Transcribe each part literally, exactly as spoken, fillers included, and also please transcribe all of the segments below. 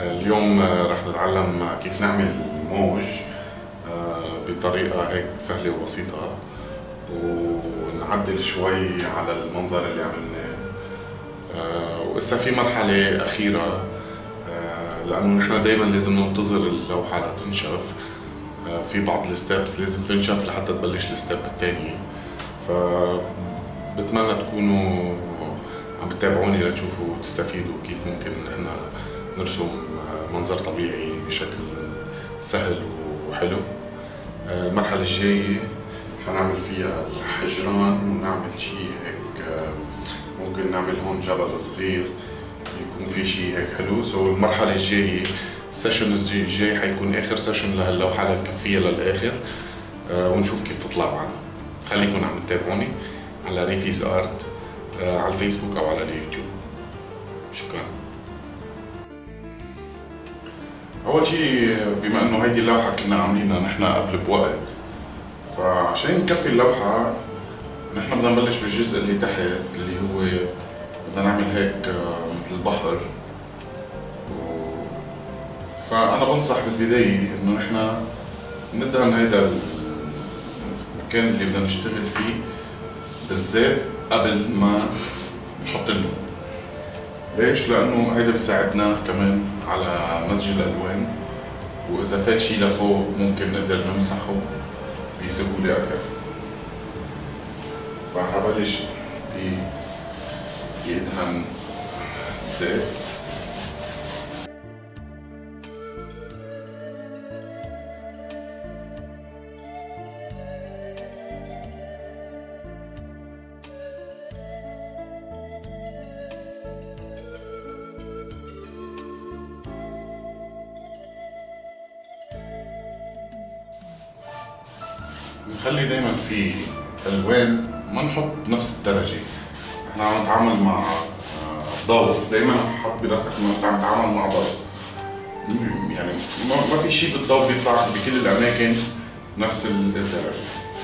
اليوم رح نتعلم كيف نعمل موج بطريقة هيك سهلة وبسيطة، ونعدل شوي على المنظر اللي عملناه. وإسا في مرحلة أخيرة، لأنه نحن دايما لازم ننتظر اللوحة لتنشف. في بعض الستبس لازم تنشف لحتى تبلش الستيب الثانية، فبتمنى تكونوا عم تتابعوني لتشوفوا وتستفيدوا كيف ممكن نحن نرسم منظر طبيعي بشكل سهل وحلو. المرحلة الجاية حنعمل فيها الحجران ونعمل شيء هيك، ممكن نعمل هون جبل صغير يكون في شيء هيك حلو. سو المرحلة الجاية السيشن الجاي حيكون آخر سيشن لهاللوحة لنكفيها للآخر ونشوف كيف تطلع معنا. خليكم عم تتابعوني على ريفيز آرت على الفيسبوك أو على اليوتيوب. شكرا. أول شيء، بما إنه هيدي اللوحة كنا عاملينها نحن قبل بوقت، فعشان نكفي اللوحة نحن بدنا نبلش بالجزء اللي تحت اللي هو بدنا نعمل هيك مثل بحر. فأنا بنصح بالبداية إنه نحن ندهن هيدا المكان اللي بدنا نشتغل فيه بالزيت قبل ما نحط اللون. ليش؟ لأنه هيدا بيساعدنا كمان على مزج الألوان، وإذا فات شي لفوق ممكن نقدر نمسحه بسهولة أكثر. فحبلش بيدهن زيت. نخلي دايما في الوان ما نحط بنفس الدرجه. احنا عم نتعامل مع ضوء، دايما حط براسك انه انت عم تتعامل مع ضوء، يعني ما في شيء بالضوء بيطلع بكل الاماكن نفس الدرجه.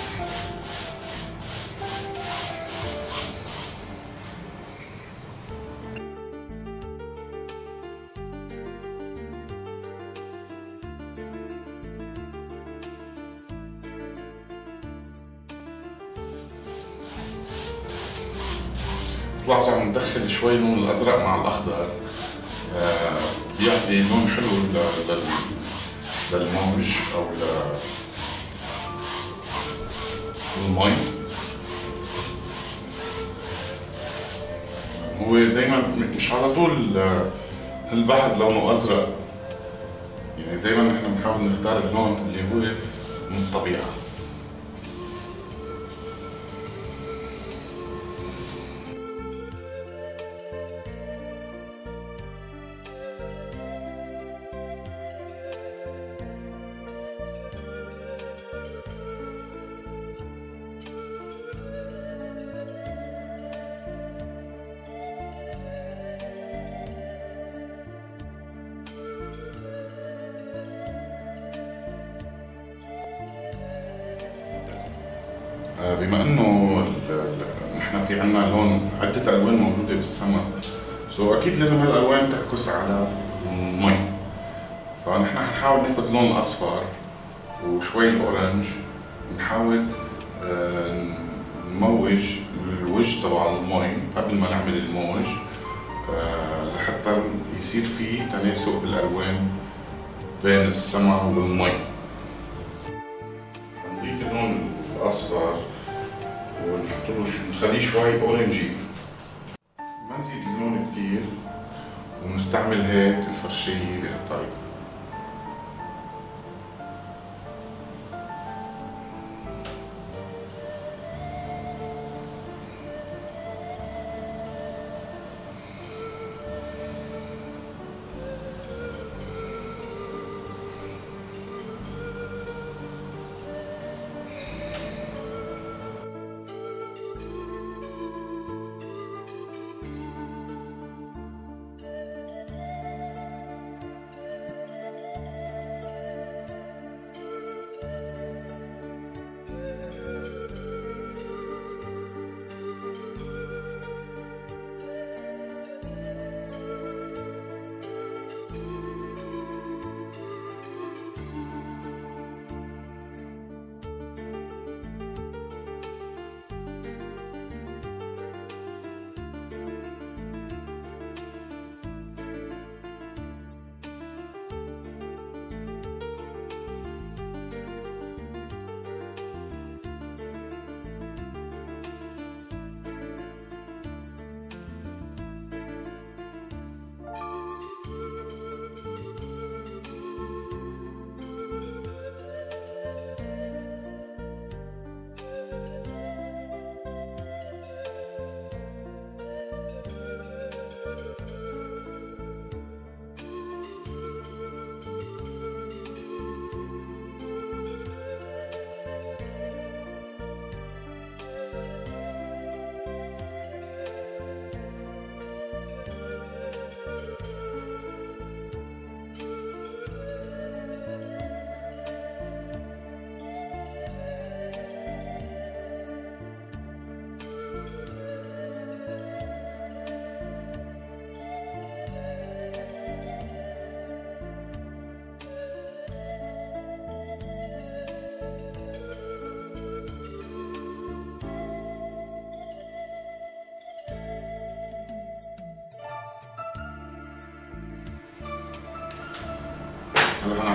طلعت عم ندخل شوي اللون الازرق مع الاخضر، بيعطي لون حلو للموج او للمي. هو دايما مش على طول البحر لونه ازرق، يعني دايما نحن بنحاول نختار اللون اللي هو من الطبيعه. بما انه نحن في عنا لون عدة الوان موجودة بالسماء، سو اكيد لازم هالالوان تعكس على المي. فنحن حنحاول ناخذ لون الاصفر وشوي الاورنج، ونحاول نموج الوجه تبع المي قبل ما نعمل الموج لحتى يصير في تناسق بالالوان بين السماء والمي. نضيف اللون الاصفر ونحط له نخليه شوي اورنجي، ما نزيد اللون كتير، ونستعمل هيك الفرشية بهالطريقة.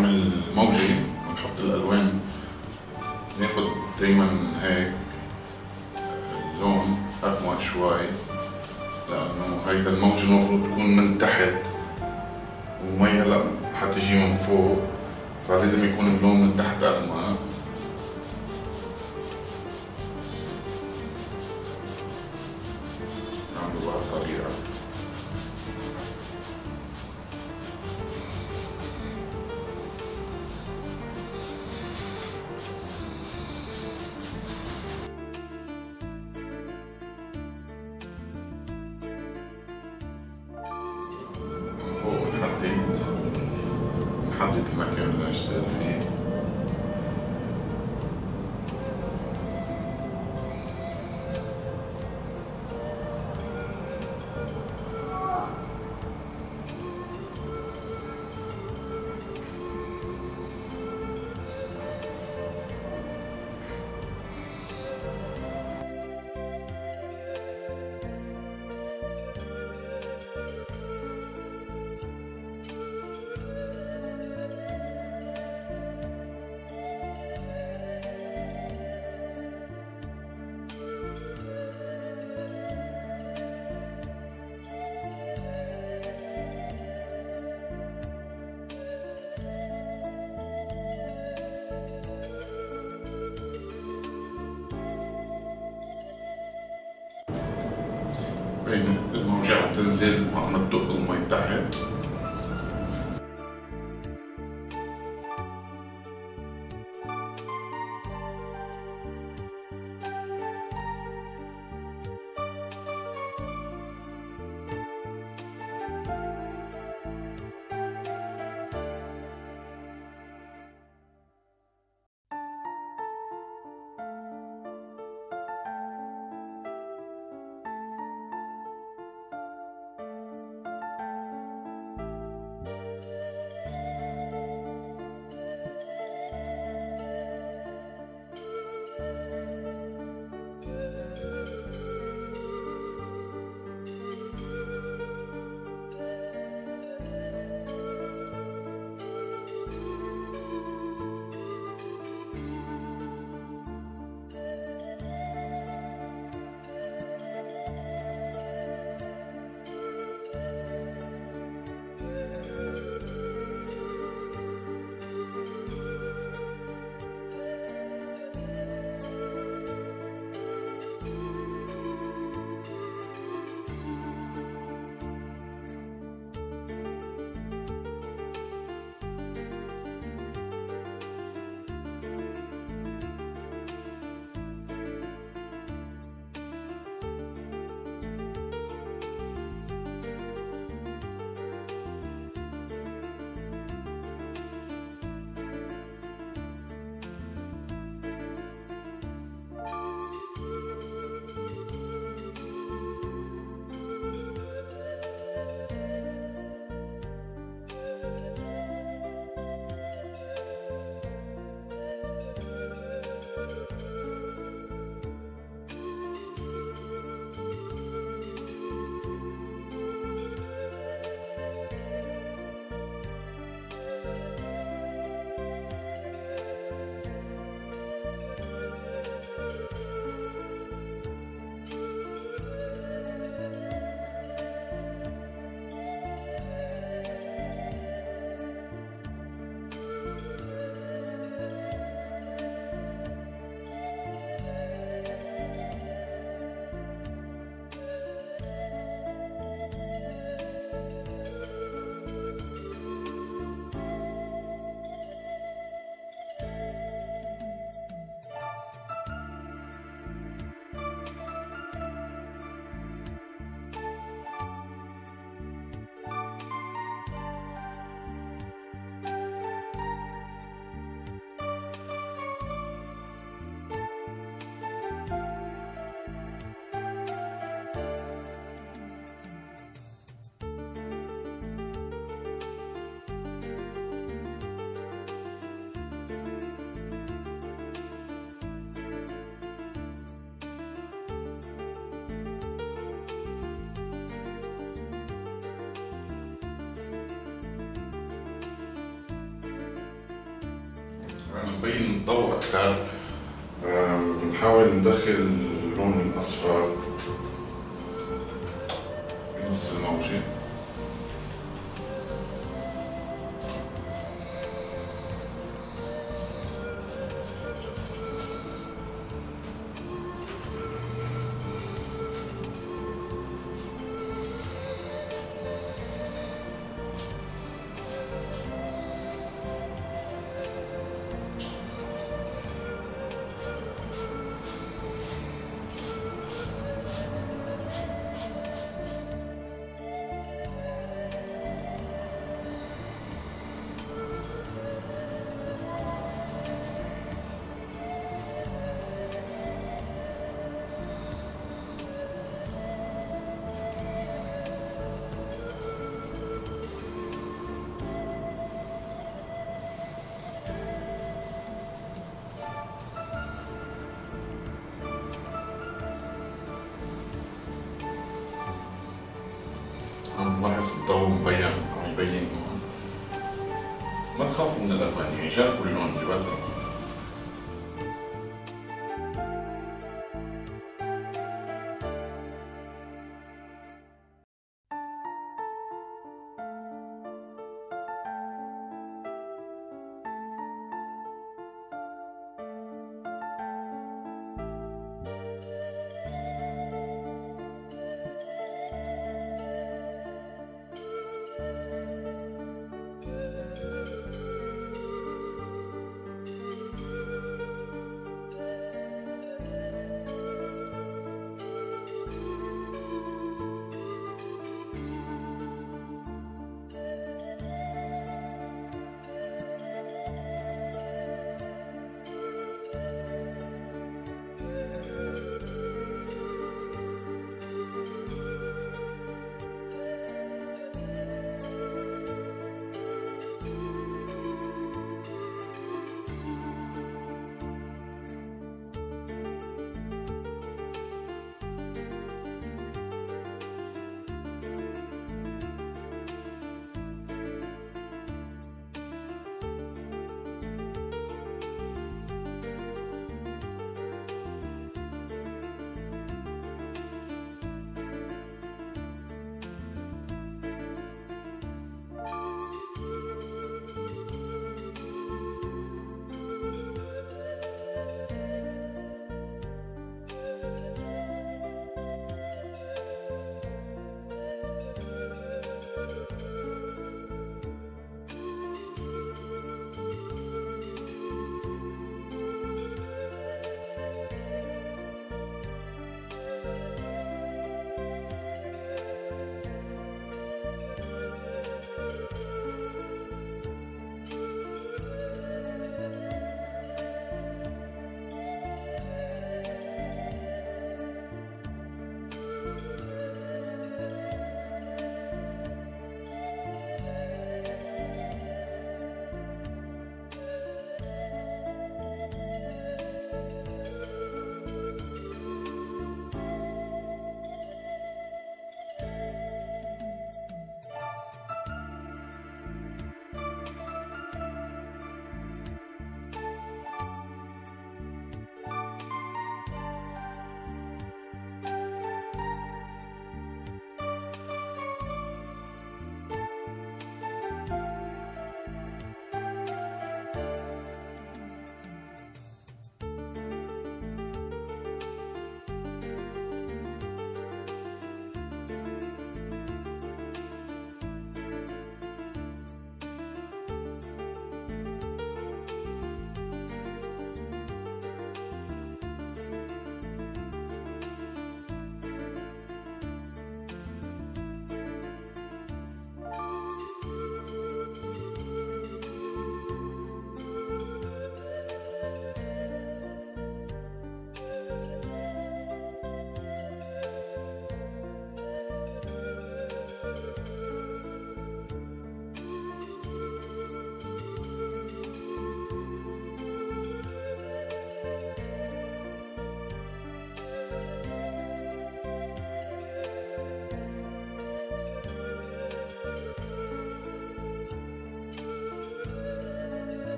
نعمل موجة ونحط الألوان، ناخد دايما هيك اللون أغمق شوي، لأنه هيدا الموجة المفروض تكون من تحت والمي هلا حتجي من فوق، فلازم يكون اللون من تحت أغمق. نعمله بهالطريقة. فوق نحدد نحدد المكان اللي نشتغل فيه. بين الموجة عم تنزل وعم تدق المي تحت، عم تبين الضوء أكثر بنحاول ندخل اللون الأصفر بنص الموجة. عم تلاحظ الضوء مبين، عم يبين هون. ما تخافوا من الألوان، يعني جربوا اللون ببالكم.